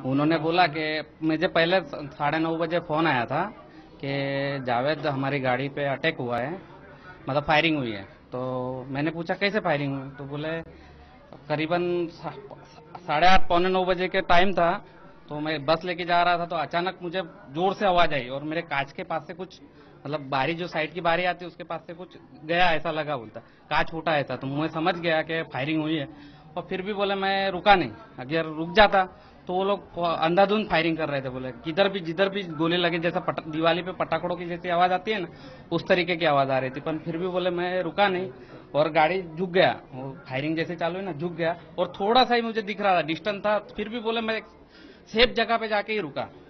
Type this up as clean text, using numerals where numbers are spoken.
उन्होंने बोला कि मुझे पहले 9:30 बजे फोन आया था कि जावेद हमारी गाड़ी पे अटैक हुआ है, मतलब फायरिंग हुई है। तो मैंने पूछा कैसे फायरिंग हुई, तो बोले करीबन 8:30 पौने 9 बजे के टाइम था। तो मैं बस लेके जा रहा था तो अचानक मुझे जोर से आवाज आई और मेरे कांच के पास से कुछ, मतलब बारी जो साइड की बारी आती है उसके पास से कुछ गया ऐसा लगा, बोलता कांच फूटा ऐसा। तो मैं समझ गया कि फायरिंग हुई है। और फिर भी बोले मैं रुका नहीं, अगर रुक जाता तो वो लोग अंधाधुंध फायरिंग कर रहे थे। बोले जिधर भी गोली लगे, जैसा दिवाली पे पटाखों की जैसी आवाज आती है ना, उस तरीके की आवाज आ रही थी। पर फिर भी बोले मैं रुका नहीं और गाड़ी झुक गया। वो फायरिंग जैसे चालू है ना, झुक गया और थोड़ा सा ही मुझे दिख रहा था, डिस्टेंस था। फिर भी बोले मैं सेफ जगह पे जाके ही रुका।